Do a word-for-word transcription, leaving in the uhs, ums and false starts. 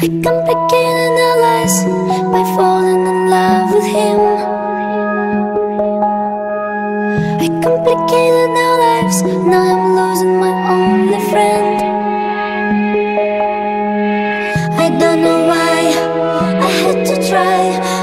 I complicated our lives by falling in love with him. I complicated our lives, now I'm losing my only friend. I don't know why I had to try.